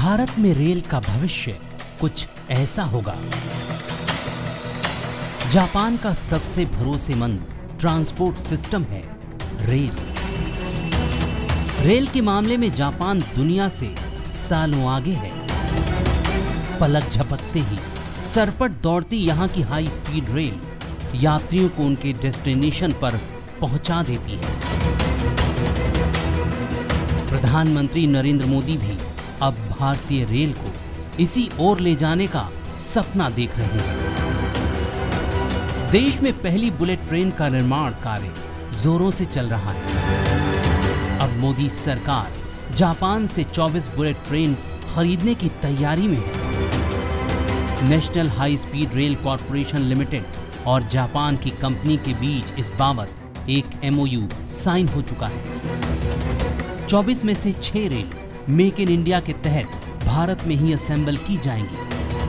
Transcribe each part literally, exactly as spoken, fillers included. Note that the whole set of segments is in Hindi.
भारत में रेल का भविष्य कुछ ऐसा होगा। जापान का सबसे भरोसेमंद ट्रांसपोर्ट सिस्टम है रेल। रेल के मामले में जापान दुनिया से सालों आगे है। पलक झपकते ही सरपट दौड़ती यहाँ की हाई स्पीड रेल यात्रियों को उनके डेस्टिनेशन पर पहुंचा देती है। प्रधानमंत्री नरेंद्र मोदी भी अब भारतीय रेल को इसी ओर ले जाने का सपना देख रहे हैं। देश में पहली बुलेट ट्रेन का निर्माण कार्य जोरों से चल रहा है। अब मोदी सरकार जापान से चौबीस बुलेट ट्रेन खरीदने की तैयारी में है। National high speed rail corporation limited और जापान की कंपनी के बीच इस बाबत एक एमओयू साइन हो चुका है। चौबीस में से छह रेल मेक इन इंडिया के तहत भारत में ही असेंबल की जाएंगी।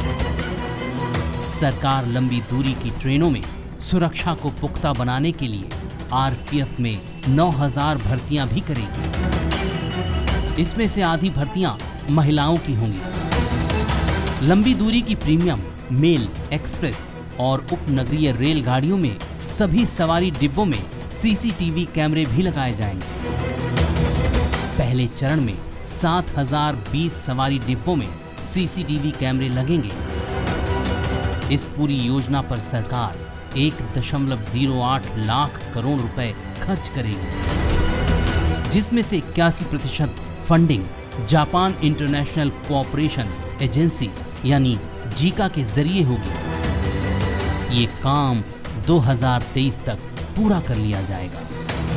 सरकार लंबी दूरी की ट्रेनों में सुरक्षा को पुख्ता बनाने के लिए आरपीएफ में नौ हज़ार भर्तियां भी करेगी। इसमें से आधी भर्तियां महिलाओं की होंगी। लंबी दूरी की प्रीमियम, मेल, एक्सप्रेस और उपनगरीय रेलगाड़ियों में सभी सवारी डिब्बों में सीसीटीवी कैमरे भी लगाए जाएंगे। पहले चरण में सात हज़ार बीस सवारी डिब्बों में सीसीटीवी कैमरे लगेंगे। इस पूरी योजना पर सरकार एक दशमलव जीरो आठ लाख करोड़ रुपए खर्च करेगी, जिसमें से इक्यासी प्रतिशत funding Japan international cooperation agency यानी जीका के जरिए होगी। ये काम दो हज़ार तेईस तक पूरा कर लिया जाएगा।